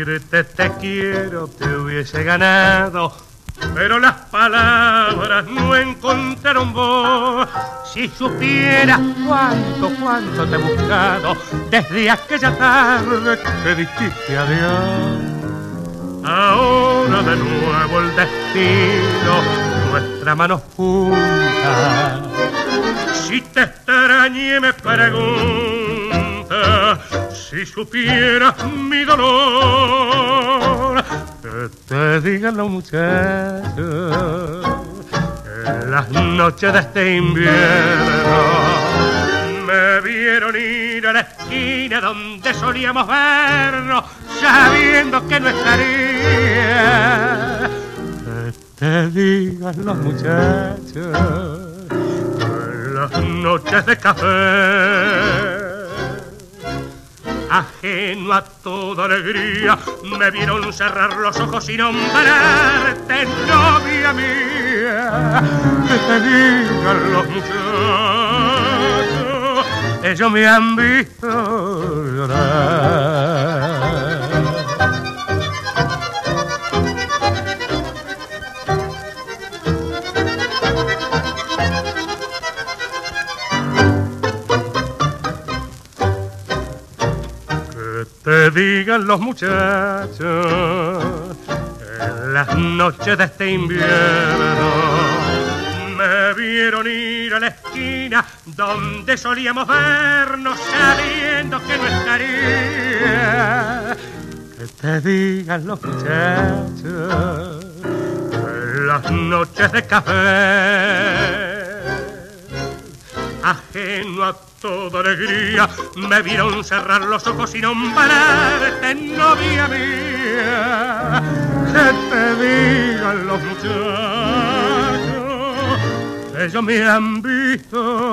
decirte te quiero te hubiese ganado, pero las palabras no encontraron voz. Si supieras cuánto te he buscado desde aquella tarde que dijiste adiós. Ahora de nuevo el destino nuestra mano junta. Si te extrañé me pregunta, si supieras mi dolor, que te digan los muchachos en las noches de este invierno. Me vieron ir a la esquina donde solíamos vernos, sabiendo que no estaría. Que te digan los muchachos en las noches de café. Ajeno a toda alegría, me vieron cerrar los ojos y nombrarte novia mía. Que te digan los muchachos, ellos me han visto llorar. Te digan los muchachos en las noches de este invierno. Me vieron ir a la esquina donde solíamos vernos, sabiendo que no estaría. Que te digan los muchachos en las noches de café. Ajeno a toda alegría, me vieron cerrar los ojos y nombrarte novia mía. Que te digan los muchachos, ellos me han visto